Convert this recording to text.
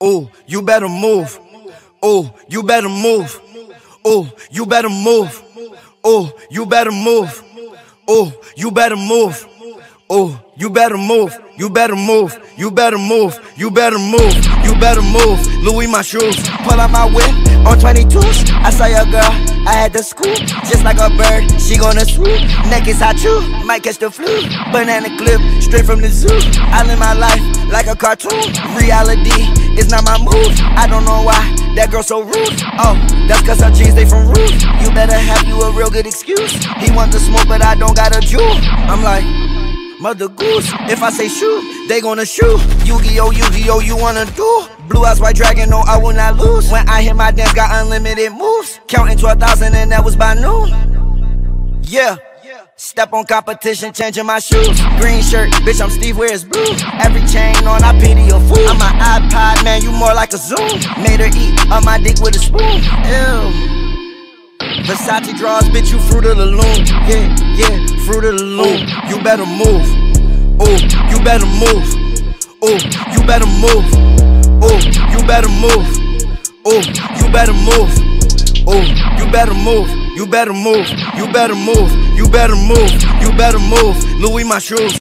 Oh, you better move. Oh, you better move. Oh, you better move. Oh, you better move. Oh, you better move. Oh, you better move. You better move. You better move. You better move. You better move. Louis my shoes. Pull out my whip on 22s. I saw your girl, I had to scoop. Just like a bird, she gonna swoop. Neck is hot too, might catch the flu. Banana clip, straight from the zoo. I live my life like a cartoon. Reality is not my move. I don't know why that girl so rude. Oh, that's cause her jeans, they from Rouge. You better have you a real good excuse. He want to smoke, but I don't got a jewel. I'm like, Mother Goose, if I say shoot, they gonna shoot. Yu-Gi-Oh, Yu-Gi-Oh, you wanna do? Blue eyes, white dragon, no, I will not lose. When I hit my dance, got unlimited moves. Counting 12,000 and that was by noon. Yeah, step on competition, changing my shoes. Green shirt, bitch, I'm Steve, where's blue? Every chain on, I pity your fool. I'm my iPod, man, you more like a Zoom. Made her eat on my dick with a spoon. Ew. Versace draws, bitch, you Fruit of the Loom. Yeah, Fruit of the Loom. You better move. Oh, you better move. Oh, you better move. Oh, you better move. Oh, you better move. Oh, you better move. You better move. You better move. You better move. You better move. Louis my shoes.